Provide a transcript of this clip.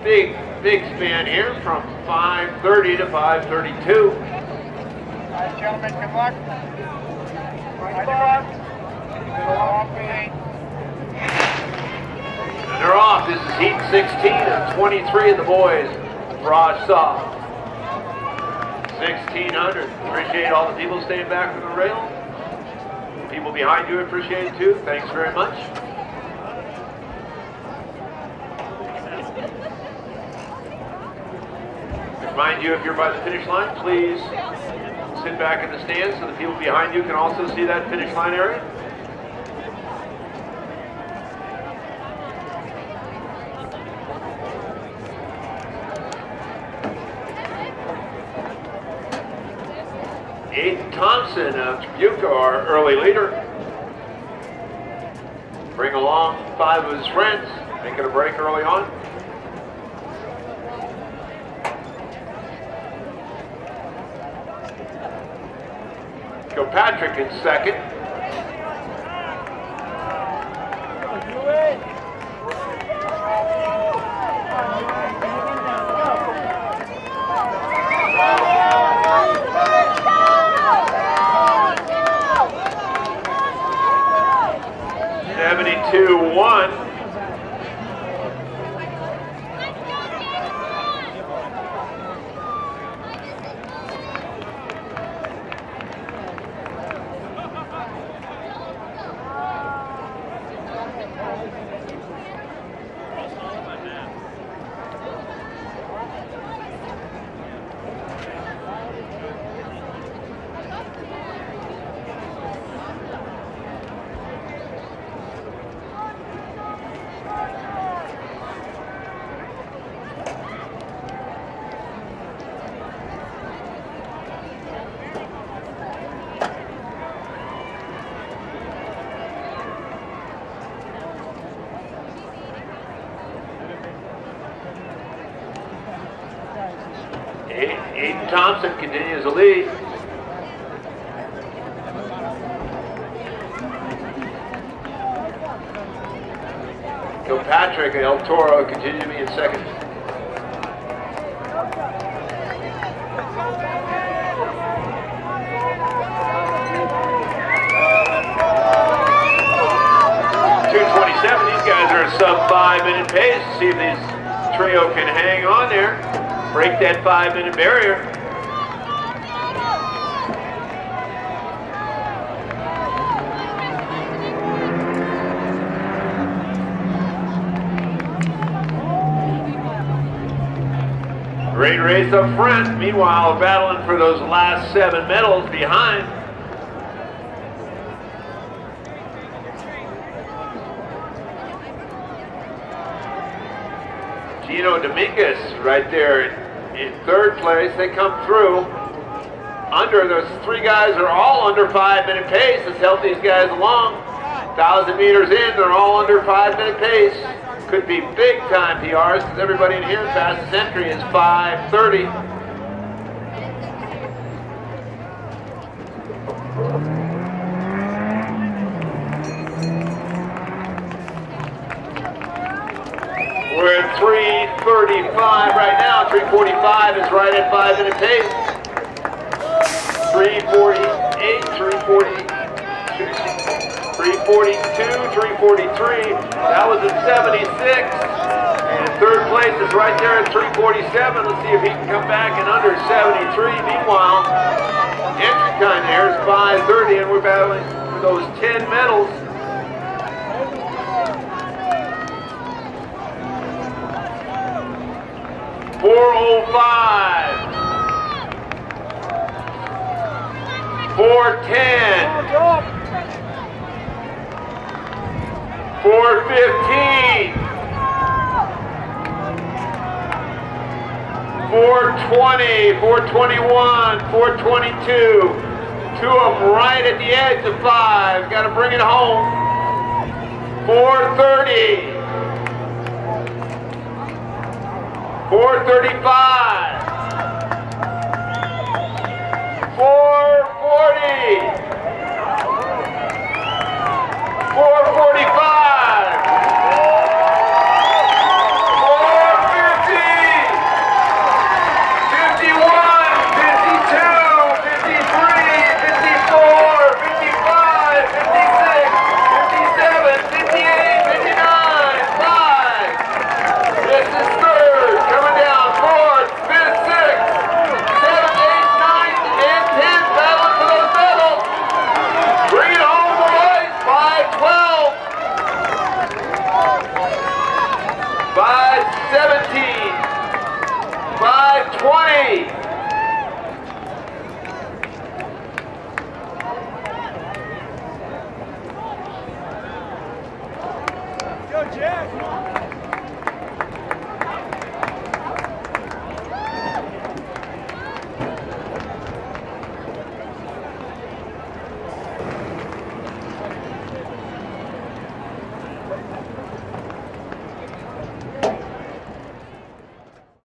big span here from 5:30 to 5:32. All right, gentlemen, good luck. And they're off. This is heat 16 of 23 of the boys. Frosh-Soph. 1600. Appreciate all the people staying back from the rail. People behind you appreciate it too. Thanks very much. Remind you, if you're by the finish line, please sit back in the stands so the people behind you can also see that finish line area. Aiden Thompson of Tribuco, our early leader. Bring along 5 of his friends, making a break early on. Patrick in second. .72.1. Aiden Thompson continues the lead. Kilpatrick and El Toro continue to be in second. .227, these guys are a sub 5-minute pace. See if this trio can hang on there. Break that 5-minute barrier. Great race up front. Meanwhile, battling for those last 7 medals behind. Gino Dominguez right there in 3rd place. They come through under. Those 3 guys are all under 5-minute pace. Let's help these guys along. 1,000 meters in, they're all under 5-minute pace. Could be big time PRs because everybody in here fastest entry is 5:30. We're at 3:35 right now. 3:45 is right at 5-minute pace. 3:48, 3:42, 3:43. That was at 76. And 3rd place is right there at 3:47. Let's see if he can come back in under 73. Meanwhile, entry time there is 5:30, and we're battling for those 10 medals. .405, 410, 415, 420, 421, 422. 2 of them right at the edge of 5. Got to bring it home. 430. 435, 440, 445, 450.